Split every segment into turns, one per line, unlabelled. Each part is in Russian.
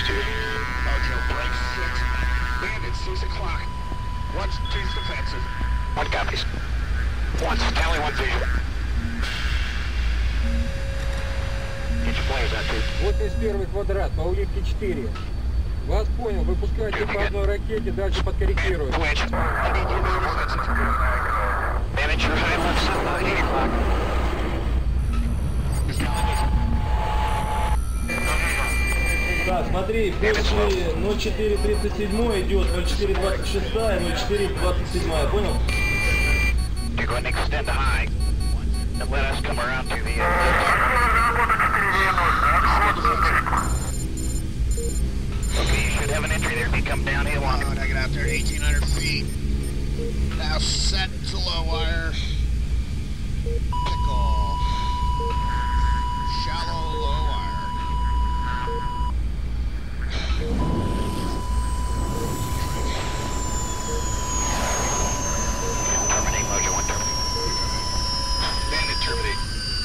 2.
Mojo, break 6. Bandit, 6 o'clock. 1's defensive.
1 copies. 1 Stanley, 1 visual. Get your flares out, 2.
81 квадрат, по улитке 4. Вас понял, выпускайте по одной ракете, дальше подкорректируем.
Bandit, you're high left side, 8 o'clock.
Так, смотри, после 0437 идет 0426 и 0427, понял?
You're going to extend the high and let us come around to the Okay, you should have an entry there if you come downhill on it.
I get out there 1,800 feet. Now set to low wire. Pick off. Shallow low wire.
Terminate, Mojo 1 terminate. Bandit terminate.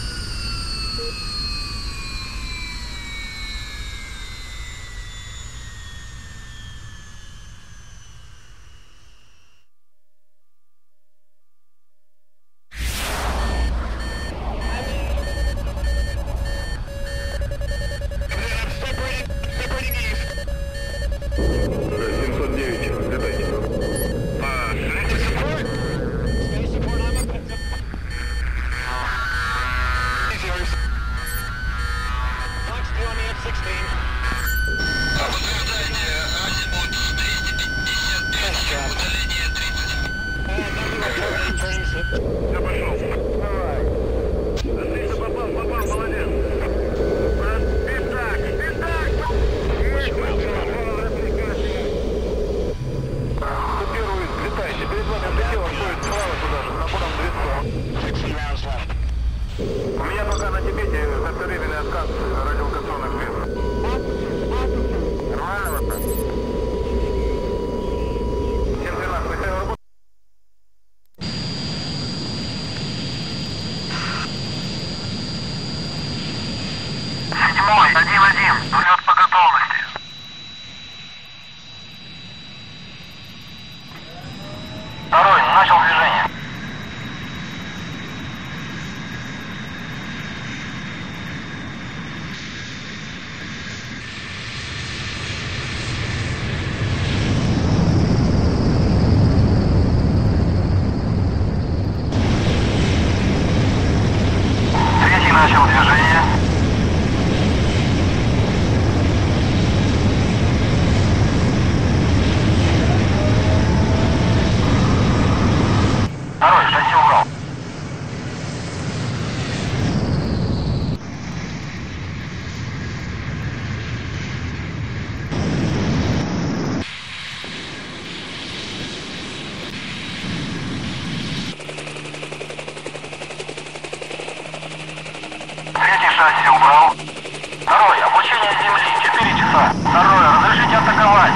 Шасси убрал. Второй, обучение с земли, 4 часа. Второе, разрешите атаковать.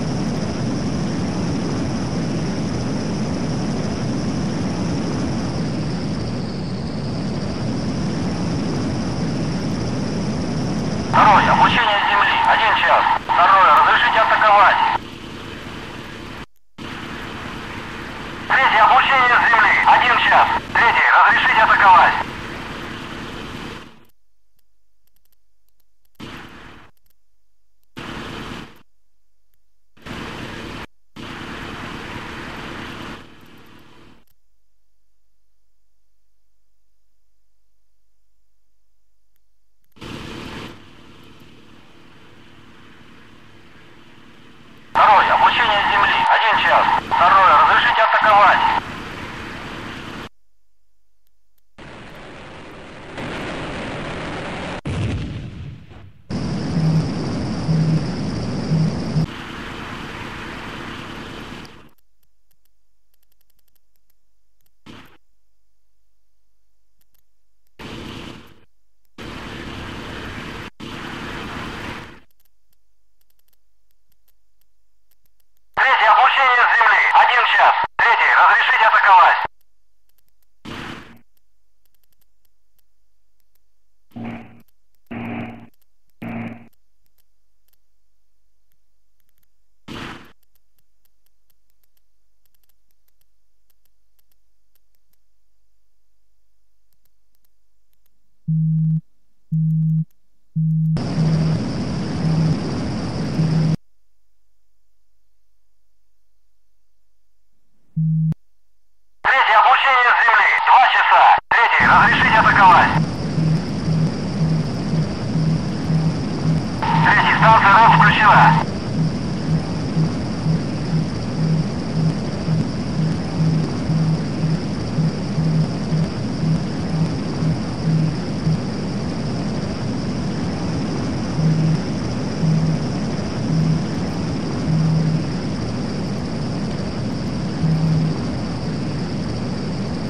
Второй, обучение с земли, 1 час. Второе, разрешите атаковать. Третье, обучение с земли, 1 час. Третий, разрешите атаковать. Второй, обучение с земли, 1 час. Второе, разрешите атаковать. Третье, обучение с земли, 1 час. Третий, разрешите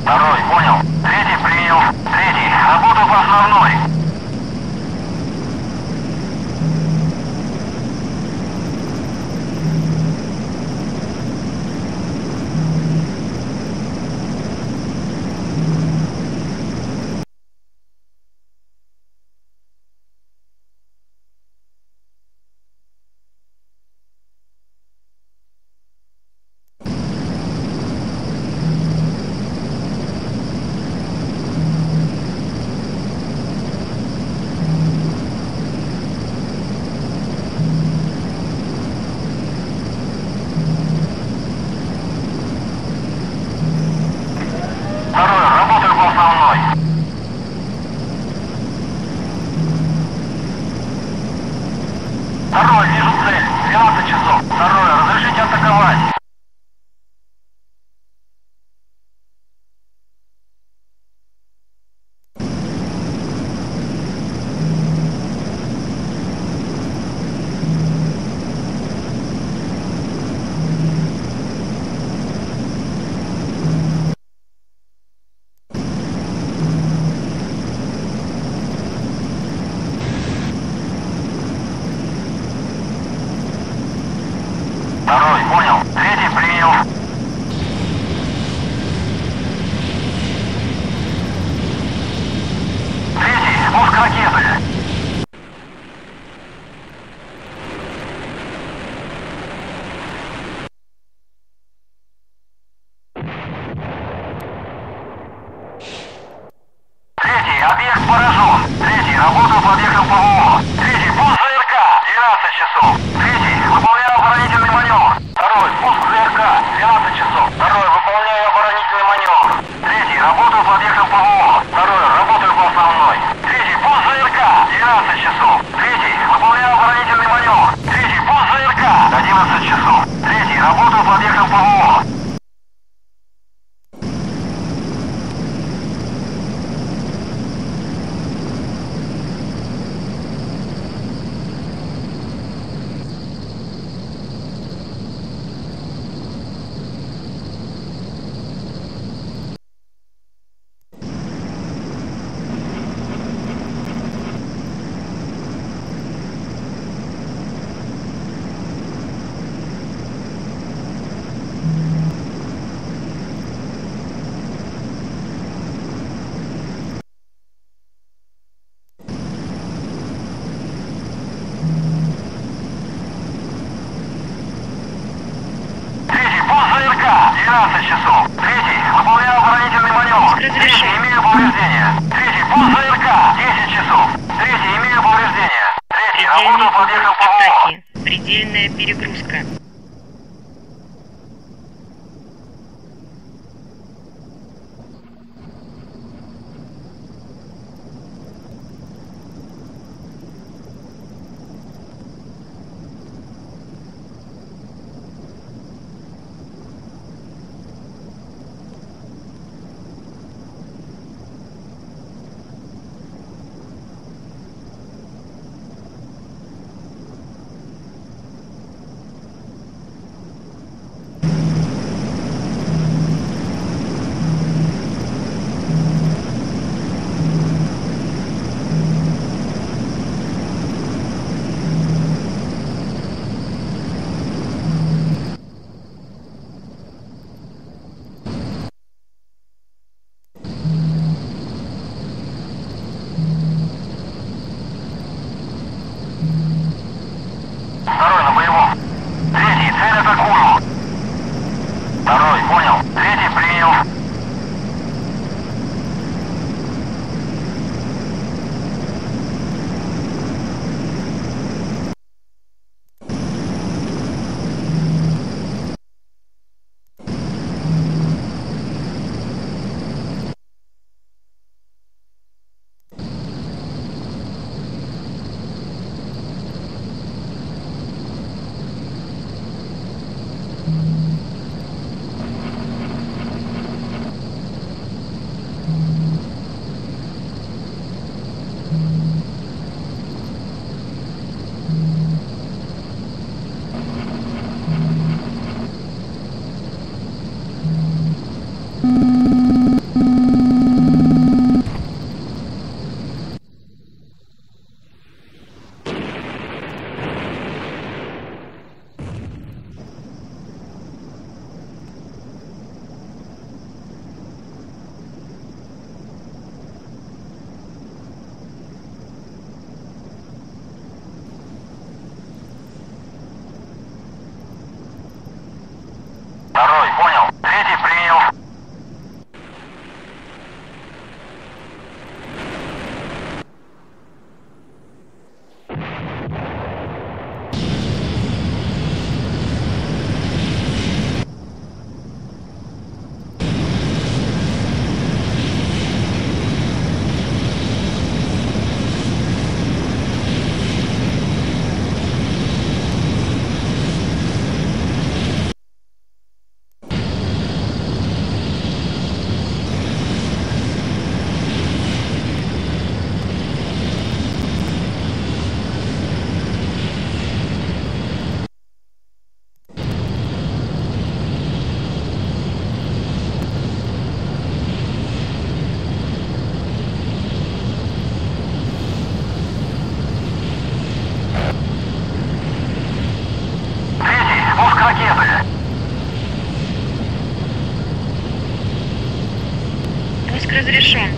Второй, понял. Третий, принял. Третий, работаю по основной. Второй, вижу цель. 12 часов. Второе, разрешите атаковать. Второй, понял. Третий, принял. Третий, пуск ракеты. Третий, объект поражен. Третий, работаю по объектам ПВО. Третий, пуск ЗРК. 12 часов. Третий, выполняю оборонительный маневр. Второй, пуск ЗРК. 12 часов. Второй, выполняю оборонительный маневр. Третий, работаю по объектам ПВО. Второй, работаю по основной. Третий, пуск ЗРК. 12 часов. Третий, выполняю оборонительный маневр. Третий, пуск ЗРК. 11 часов. Третий, работаю по объектам ПВО. Третий, пуск ЗРК. 12 часов. Третий, выполняю оборонительный маневр. Третий, имею повреждения. Третий, пуск ЗРК. 10 часов. Третий, имею повреждения. Третий, работаю по объектам ПВО.
Предельная перегрузка.
Второй на боевом. Третий, цель атакую. Второй, понял. Третий, принял.
Запуск разрешен.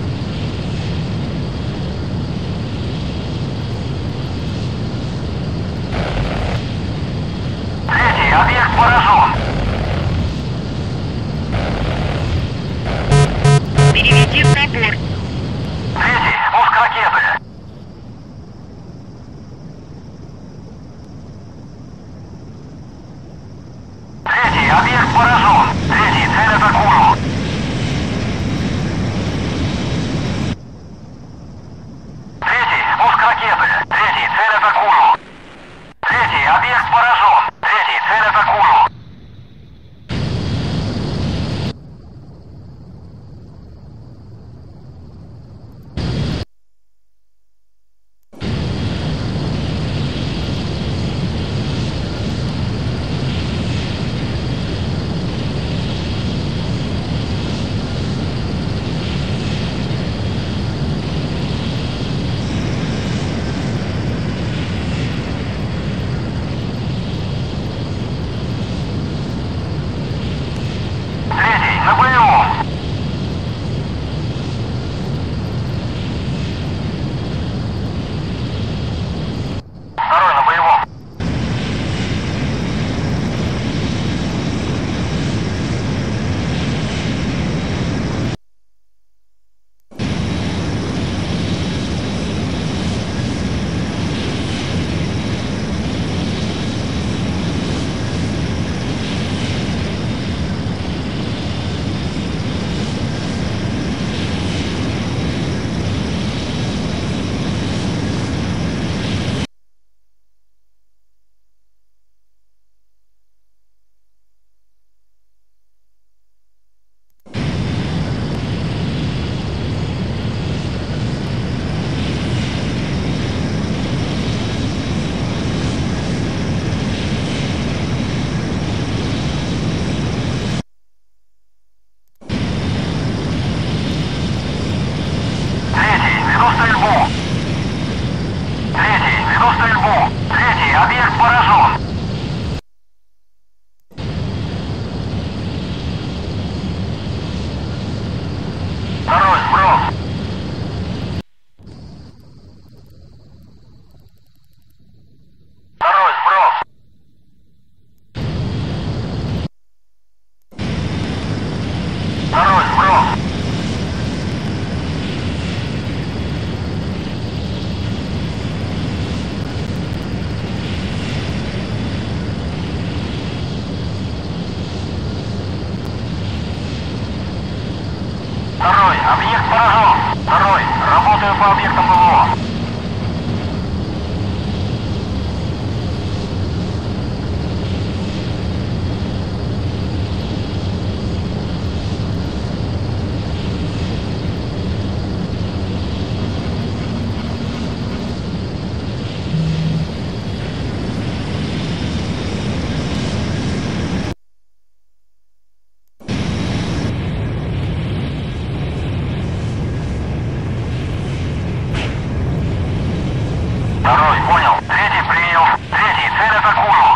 Третий, объект поражен.
Переведи на борт.
Третий, спуск ракеты. Третий, объект поражен. Третий, цель атакую. Третий, спуск ракеты. Третий, цель атакую. Третий, объект поражен. Третий, цель атакую. Третий, на боевом. Второй на боевом. Третий, веду стрельбу. Третий, веду стрельбу. Третий, объект поражен. Второй, сброс. Второй, сброс. Второй, сброс. Второй, объект поражен. Второй, работаю по объектам ПВО. Второй, понял. Третий, принял. Третий, цель атакую.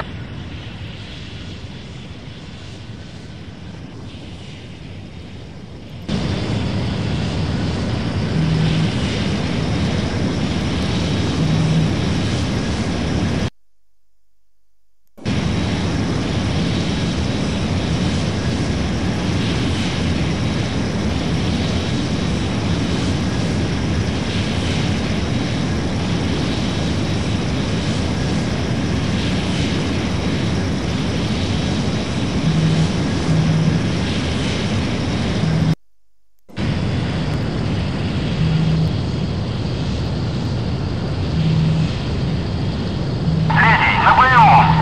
Третий, на боевом.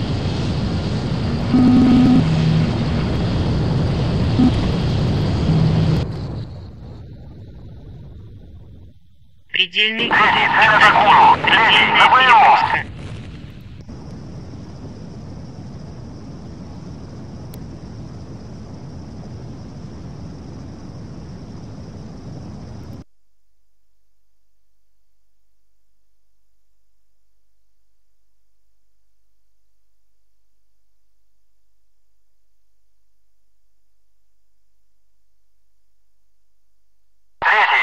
Предельный
Третий, цель атакую. Третий, на боевом.
перегрузка.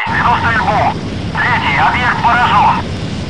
веду стрельбу. Третий, объект поражен.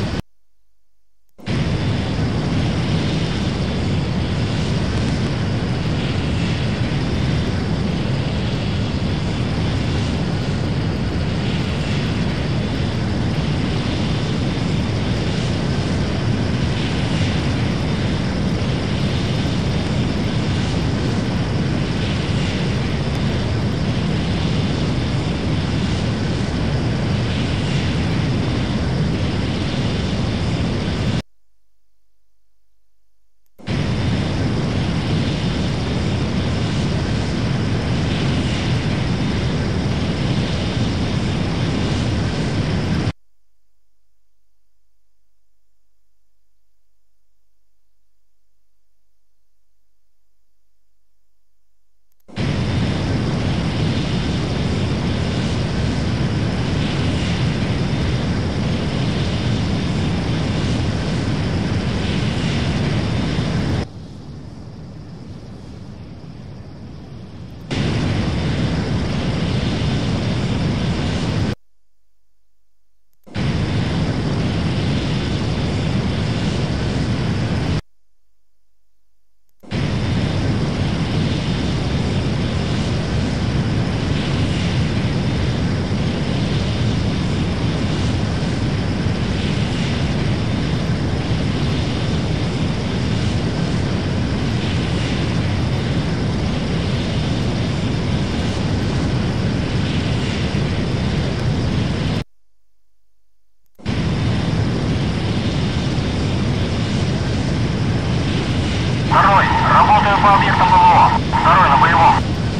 Второй, работаю по объектам ПВО. Второй на боевом.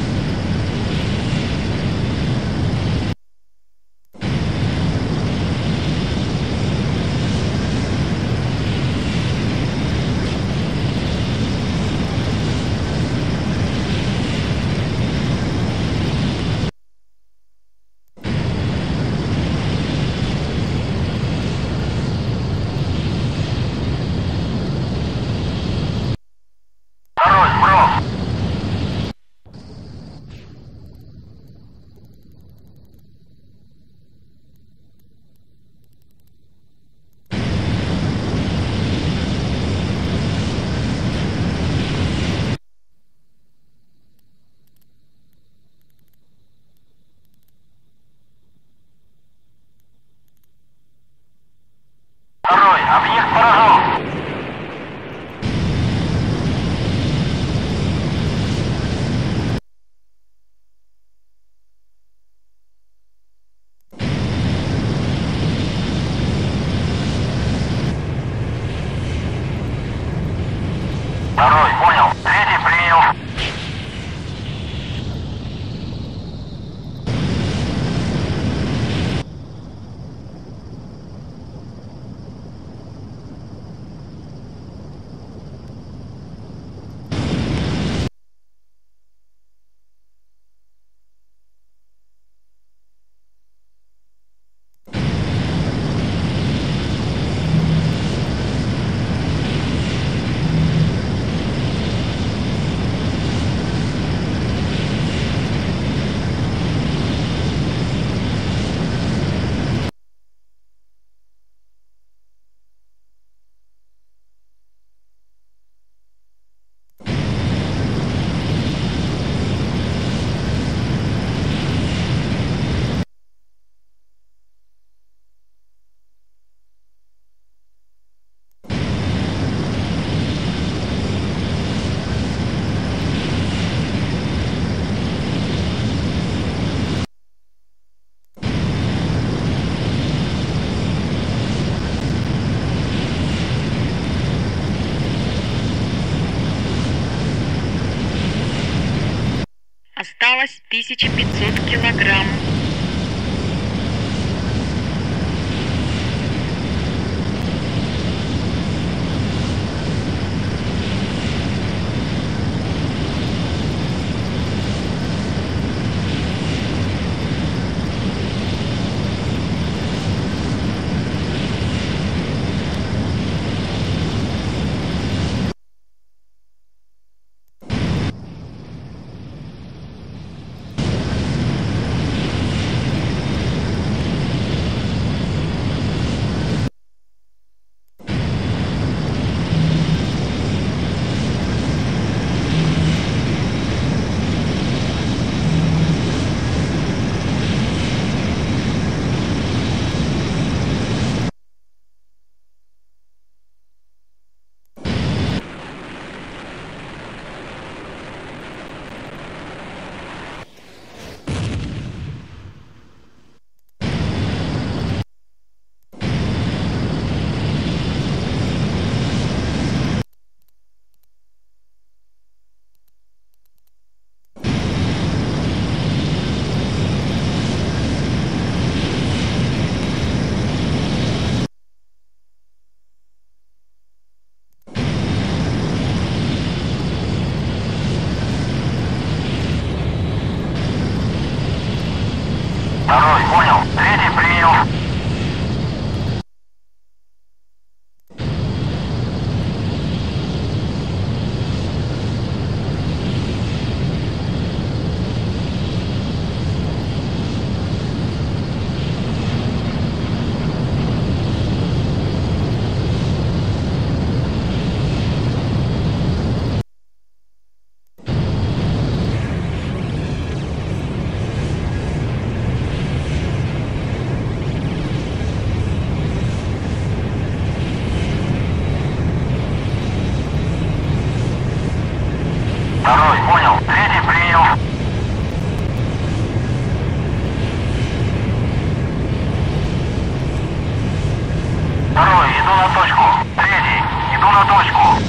Второй, сброс. Второй, объект поражен. Второй, понял. Третий, принял.
Осталось 1500 килограмм.
Второй, понял. Третий, принял. Второй, понял. Третий, принял. Второй, иду на точку. Третий, иду на точку.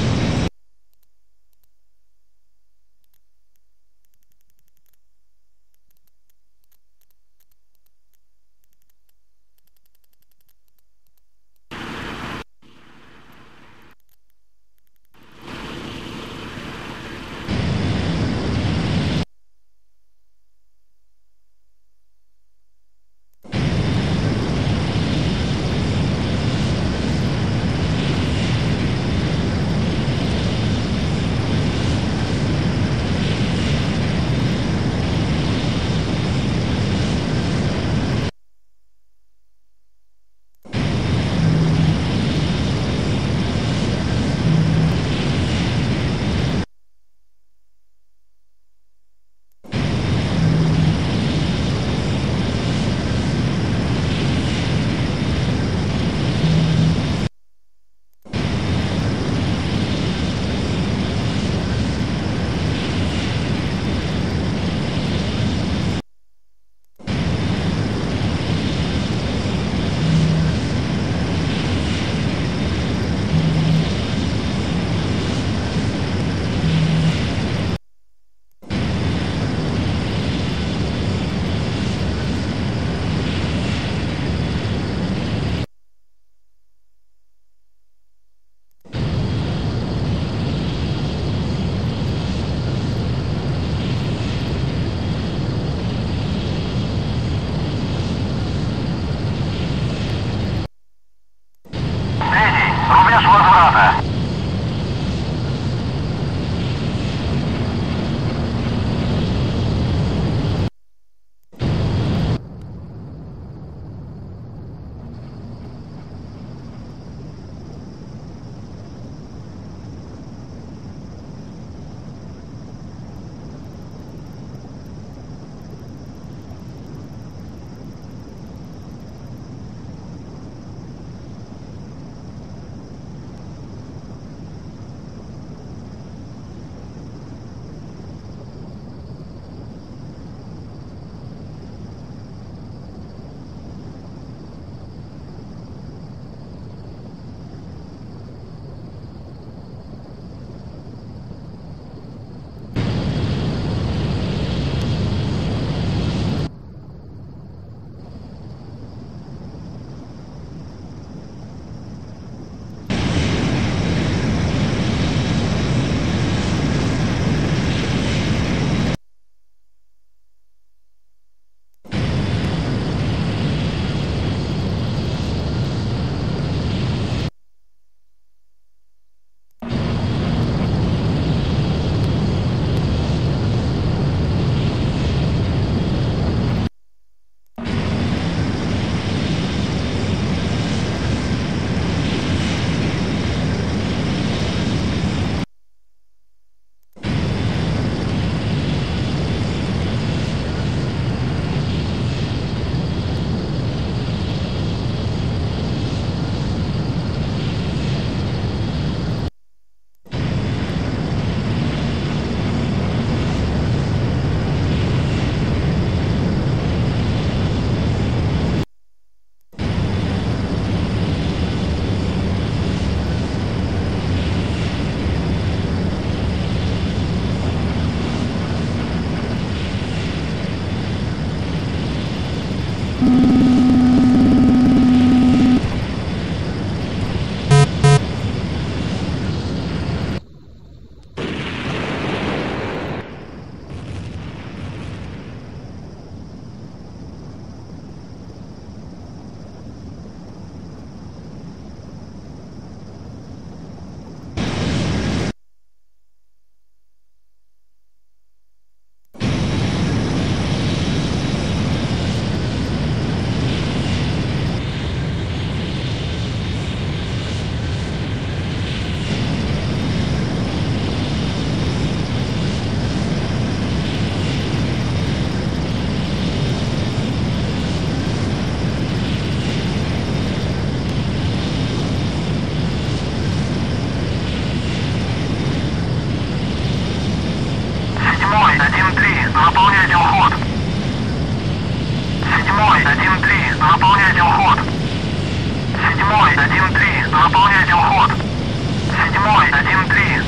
Рубеж возврата.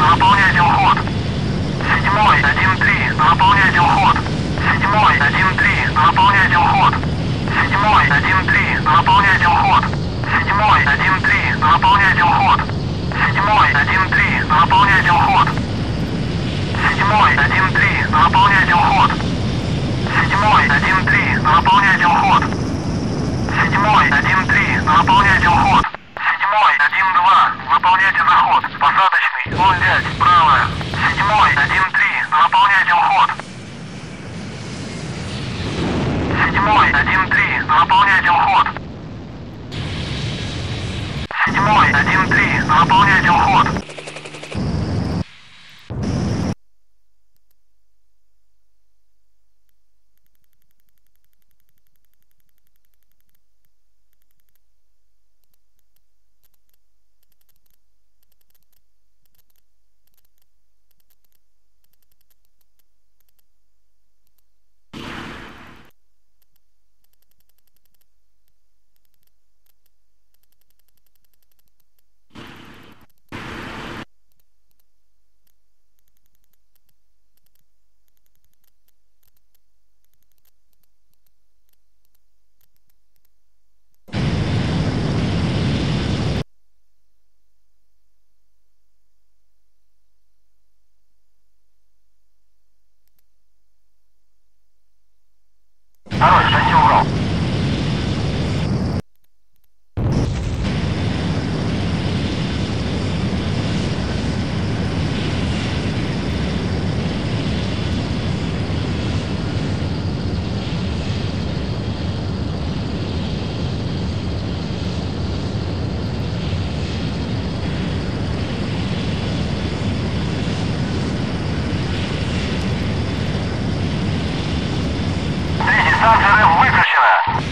заполняйте уход. 7-й, 1-3, заполняйте уход. 7-й, 1-3, заполняйте уход. 7-й, 1-3, заполняйте уход. 7-й, 1-3, заполняйте уход. 7-й, 1-3, заполняйте уход. 7-й, 1-3, заполняйте уход. 7-й, 1-3, заполняйте уход. 7-й, 1-3, заполняйте уход. 7-й, 1-2, выполняйте заход. Посадочный, 0-5, правая. 7-й, 1-3, заполняйте уход. 7-й, 1-3, заполняйте уход. 7-й, 1-3, заполняйте уход. Второй, шасси убрал. Станция РЭФ выключена.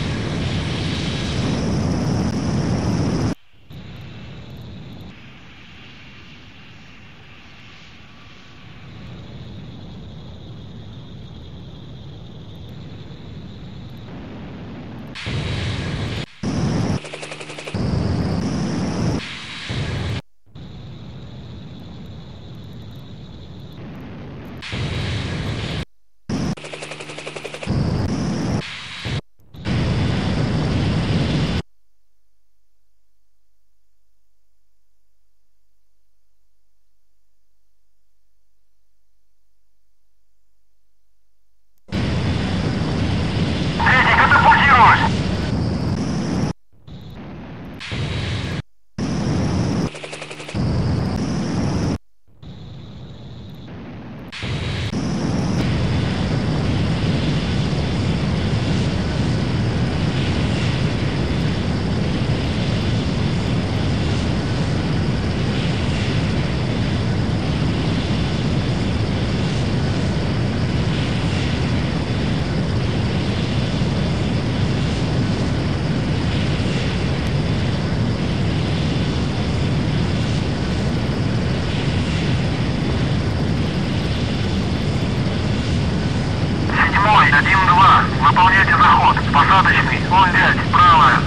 Выполняйте заход. Посадочный, 0-5, правая.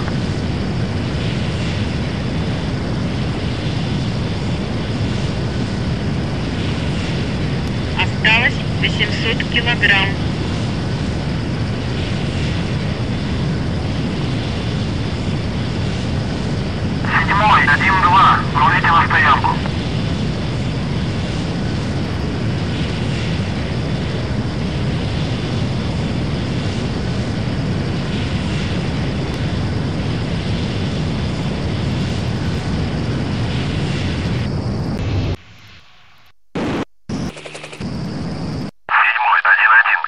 Осталось 800 килограмм.
Седьмой, 1-2, рулите на стоянку. Седьмой, 1-1.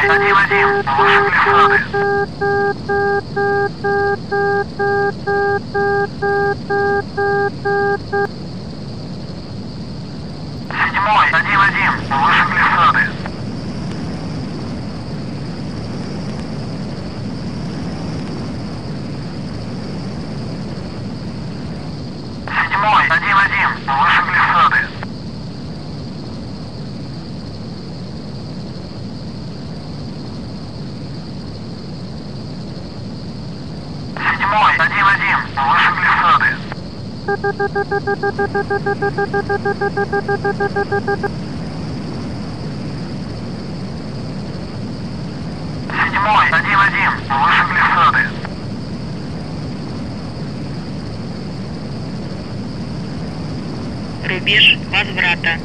1-1, выше глиссады. 7-й, 1-1, выше глиссады. 7-й, 1-1, выше глиссады. 7-й, 1-1, выше глиссады. 7-й, 1-1, выше глиссады.
1. Рубеж возврата.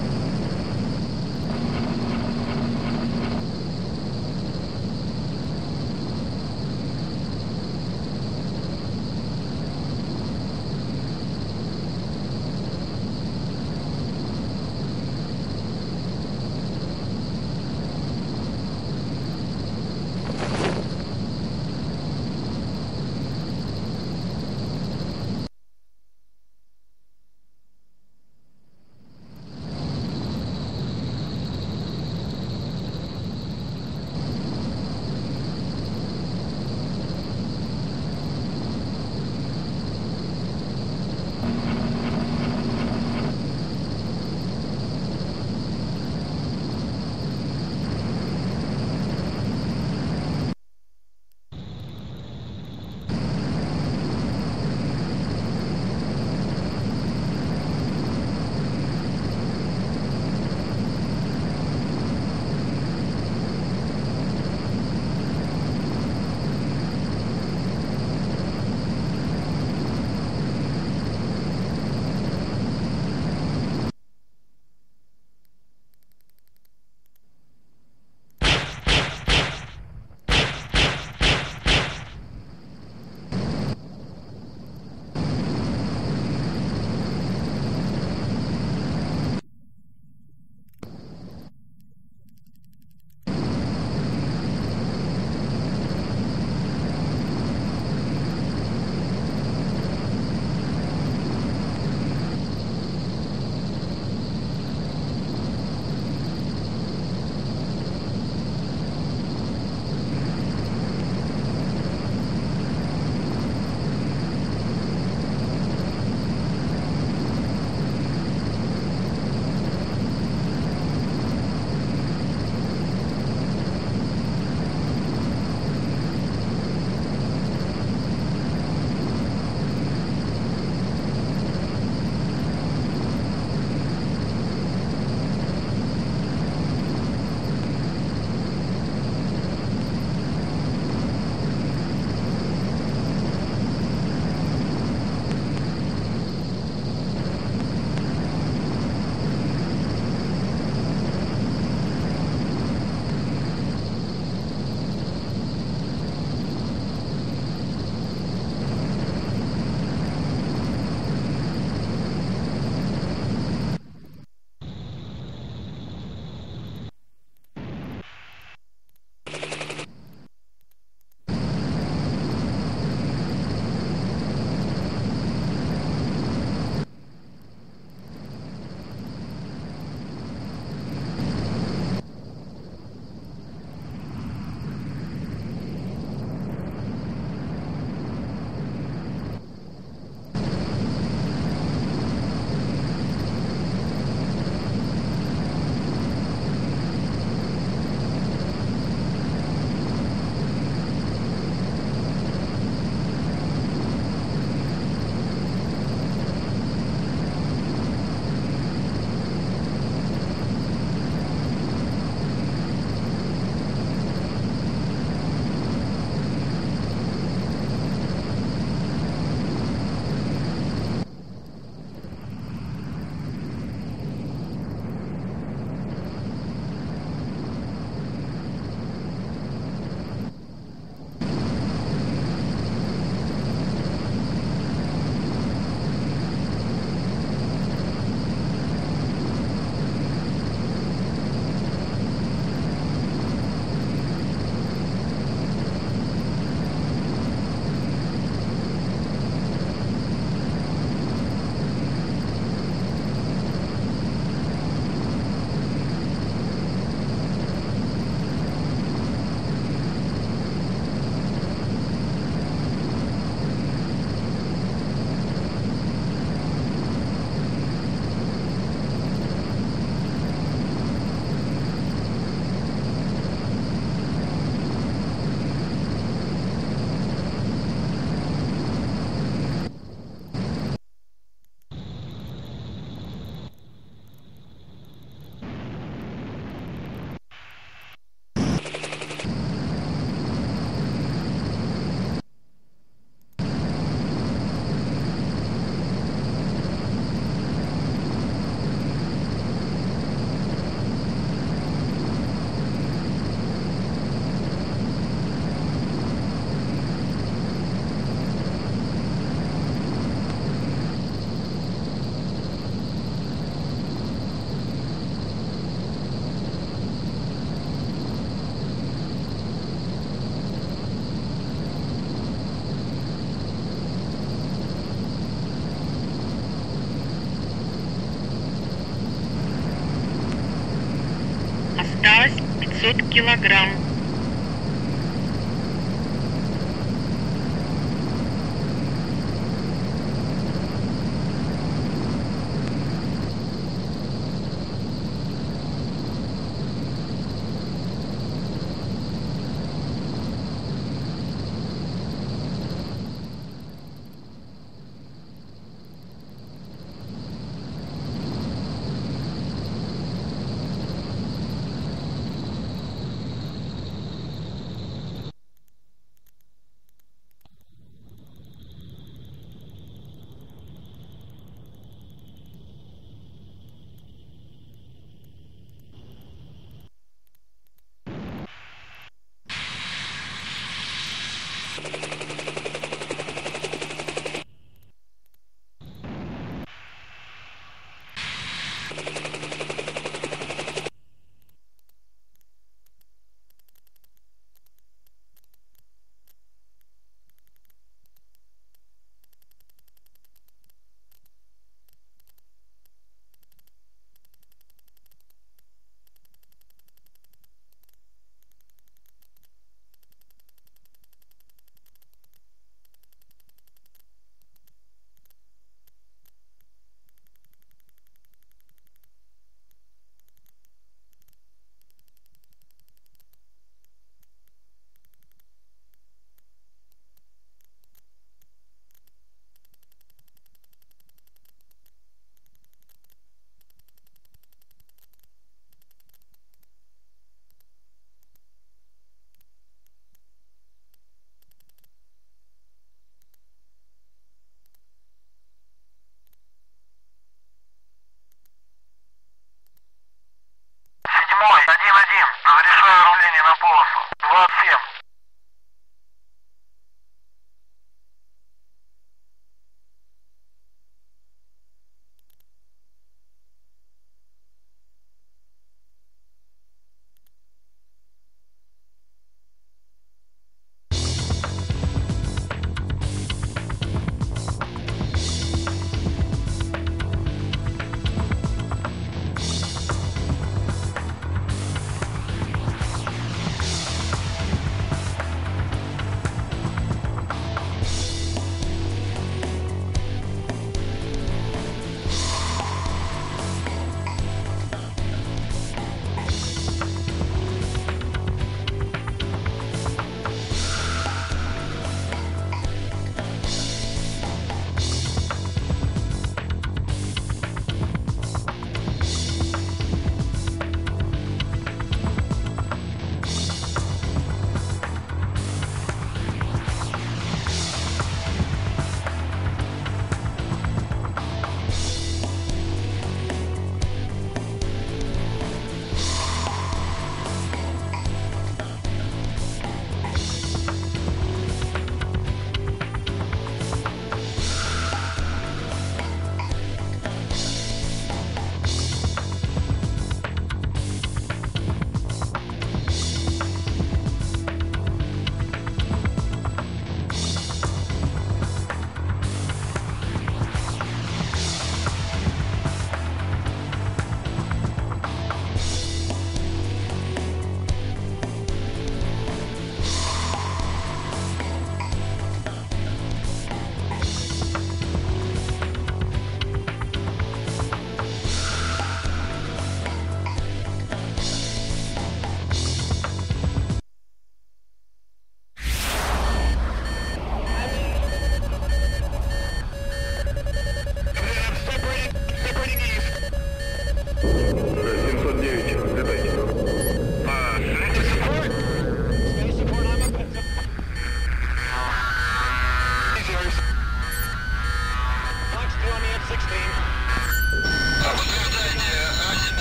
килограмм.
Седьмой, 1-1. Разрешаю руление на полосу. 27.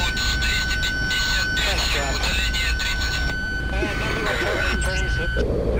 Удаление 30.